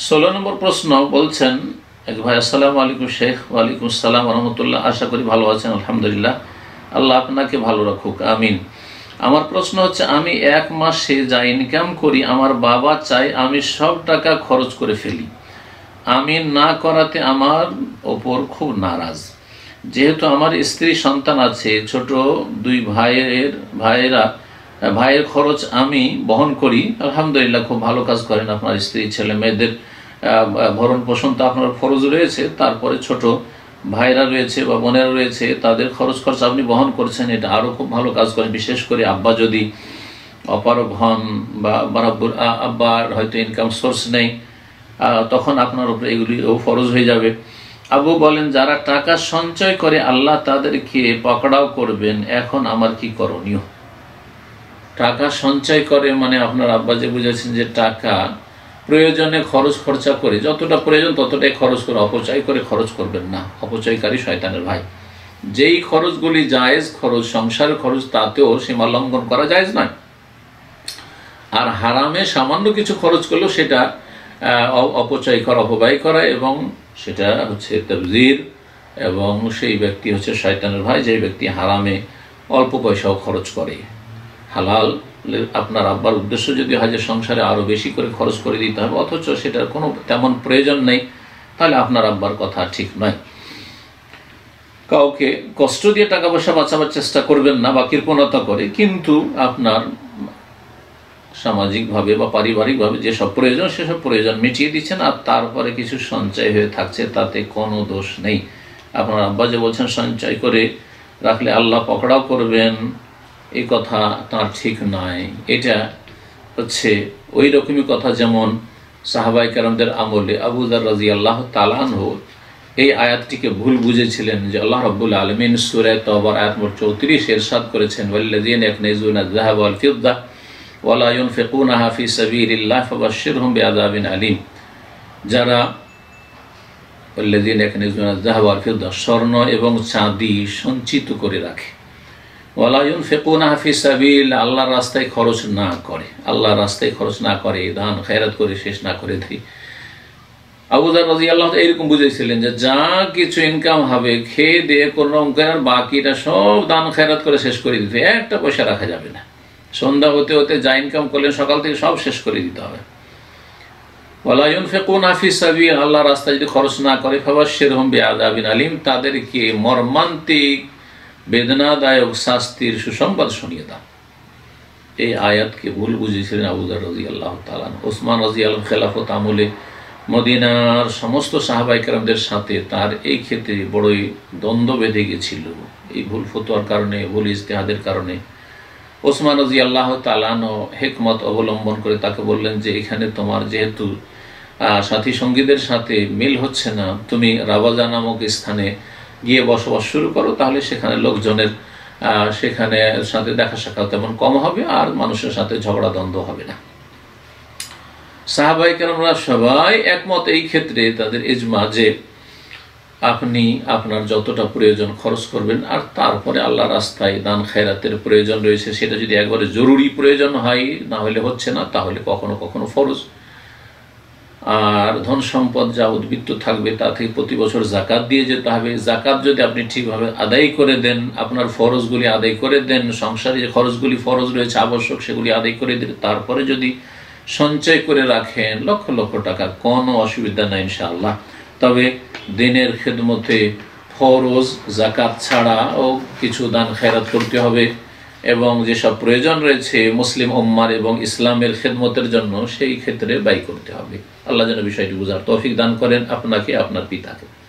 16 নম্বর প্রশ্ন বলছেন এক ভাই, আসসালামু আলাইকুম শেখ। ওয়ালাইকুম আসসালাম রহমতুল্লাহ। আশা করি ভালো আছেন। আলহামদুলিল্লাহ, আল্লাহ আপনাকে ভালো রাখুক, আমিন। আমার প্রশ্ন হচ্ছে, আমি 1 মাসে যা ইনকাম করি আমার বাবা চায় আমি সব টাকা খরচ করে ফেলি। আমি না করাতে আমার ওপর খুব নারাজ। যেহেতু আমার স্ত্রী সন্তান আছে, ছোট 2 ভাইয়ের খরচ আমি বহন করি। আলহামদুলিল্লাহ, খুব ভালো কাজ করেন আপনার স্ত্রী। ছেলে মেয়েদের ভরণ পোষণ তো আপনার ফরজ রয়েছে, তারপরে ছোট ভাইরা রয়েছে বা বোনেরা রয়েছে, তাদের খরচ খরচ আপনি বহন করছেন, এটা আরও খুব ভালো কাজ করেন। বিশেষ করে আব্বা যদি অপারগ হন বা আব্বার হয়তো ইনকাম সোর্স নেই, তখন আপনার উপরে এগুলিও ফরজ হয়ে যাবে। আবু বলেন, যারা টাকা সঞ্চয় করে আল্লাহ তাদেরকে পকড়াও করবেন, এখন আমার কি করণীয়? টাকা সঞ্চয় করে মানে আপনার আব্বা যে বুঝেছেন যে টাকা প্রয়োজনে খরচা করে, যতটা প্রয়োজন ততটাই খরচ করে, অপচয় করে খরচ করবেন না। অপচয়কারী শয়তানের ভাই। যেই খরচগুলি জায়েজ খরচ, সংসারের খরচ, তাতেও সীমা লঙ্ঘন করা জায়েজ নয়। আর হারামে সামান্য কিছু খরচ করলেও সেটা অপচয় করা, অপব্যয় করা, এবং সেটা হচ্ছে তাবযির, এবং সেই ব্যক্তি হচ্ছে শয়তানের ভাই, যে ব্যক্তি হারামে অল্প পয়সাও খরচ করে। হালাল আপনার আব্বার উদ্দেশ্য যদি হয় যে সংসারে আরও বেশি করে খরচ করে দিতে হবে, অথচ সেটার কোনো তেমন প্রয়োজন নেই, তাহলে আপনার আব্বার কথা ঠিক নয়। কাউকে কষ্ট দিয়ে টাকা পয়সা বাঁচাবার চেষ্টা করবেন না বা কৃপণতা করে, কিন্তু আপনার সামাজিকভাবে বা পারিবারিকভাবে যেসব প্রয়োজন সেসব প্রয়োজন মিটিয়ে দিচ্ছেন, আর তারপরে কিছু সঞ্চয় হয়ে থাকছে, তাতে কোনো দোষ নেই। আপনার আব্বা যে বলছেন সঞ্চয় করে রাখলে আল্লাহ পকড়াও করবেন, এই কথা তার ঠিক নয়। এটা হচ্ছে ওই রকমই কথা যেমন সাহাবায়ে কেরামদের আমলে আবু যর রাদিয়াল্লাহু তাআলা আনহু এই আয়াতটিকে ভুল বুঝেছিলেন যে আল্লাহ রাব্বুল আলামিন সূরা তাওবার আয়াত নম্বর 34 ইরশাদ করেছেন, ওয়াল্লাযীনা ইয়াকনিজুনা আয-যাহাবা ওয়াল ফিদ্দা ওয়া লা ইউনফিকুনাহা ফি সাবিলিল্লাহ ফাবাশশিরহুম বিআযাবিন আলীম। যারা ওয়াল্লাযীনা ইয়াকনিজুনা আয-যাহাবা ওয়াল ফিদ্দা, স্বর্ণ এবং চাঁদি সঞ্চিত করে রাখে, ওয়ালা ইউনফিকুনাহা ফি সাবিল, আল্লাহর রাস্তায় খরচ না করে, আল্লাহর রাস্তায় খরচ না করে, দান খেরাত করে শেষ না করে দেয়। আবু যর রাদিয়াল্লাহু তাআলা এরকম বুঝেছিলেন যে যা কিছু ইনকাম হবে খেয়ে দিয়ে কোন রকম বাকিটা সব দান খেরাত করে শেষ করে দিতে, একটা পয়সা রাখা যাবে না। সন্ধ্যা হতে হতে যা ইনকাম করলেন সকাল থেকে সব শেষ করে দিতে হবে। ওয়ালা ইউনফিকুনা ফি সাবিল, আল্লাহর রাস্তায় যদি খরচ না করে, ফাবাশশিরহুম বিআযাবিন আলীম, তাদেরকে মর্মান্তিক বেদনাদায়ক শাস্তির সুসংবাদ শুনিয়ে দাও। এই আয়াতকে ভুল বুঝেছিলেন আবু যর রাদিয়াল্লাহু তাআলা। ওসমান রাদিয়াল্লাহু খেলাফত আমলে মদিনার সমস্ত সাহাবায়ে কেরামদের সাথে তার এই ক্ষেত্রে বড়ই দ্বন্দ্ব বেঁধে গেছিল। এই ভুল ফতোয়ার কারণে, ভুল ইজতিহাদের কারণে ওসমান রাদিয়াল্লাহু তাআলা হিকমত অবলম্বন করে তাকে বললেন যে এখানে তোমার যেহেতু সাথী সঙ্গীদের সাথে মিল হচ্ছে না, তুমি রাবাজা নামক স্থানে গিয়ে বসবাস শুরু করো, তাহলে সেখানে লোকজনের সেখানে সাথে দেখা সাক্ষাৎ তেমন কম হবে, আর মানুষের সাথে ঝগড়া দ্বন্দ্ব হবে না। সাহাবায়ে কেরামরা সবাই একমত এই ক্ষেত্রে, তাদের ইজমা যে আপনি আপনার যতটা প্রয়োজন খরচ করবেন, আর তারপরে আল্লাহ রাস্তায় দান খেরাতের প্রয়োজন রয়েছে, সেটা যদি একবারে জরুরি প্রয়োজন হয়, না হলে হচ্ছে না, তাহলে কখনো কখনো ফরজ। আর ধন সম্পদ যা উদ্বৃত্ত থাকবে তা থেকে প্রতি বছর জাকাত দিয়ে যেতে হবে। জাকাত যদি আপনি ঠিকভাবে আদায় করে দেন, আপনার ফরজগুলি আদায় করে দেন, সংসারে যে খরচগুলি ফরজ রয়েছে আবশ্যক সেগুলি আদায় করে দেন, তারপরে যদি সঞ্চয় করে রাখেন লক্ষ লক্ষ টাকা, কোনো অসুবিধা নেই ইনশাআল্লাহ। তবে দিনের খেদমতে ফরজ জাকাত ছাড়াও কিছু দান খেরাত করতে হবে, এবং যেসব প্রয়োজন রয়েছে মুসলিম উম্মার এবং ইসলামের খেদমতের জন্য, সেই ক্ষেত্রে ব্যয় করতে হবে। আল্লাহ যেন বিষয়টি বুঝার তৌফিক দান করেন আপনাকে, আপনার পিতাকে।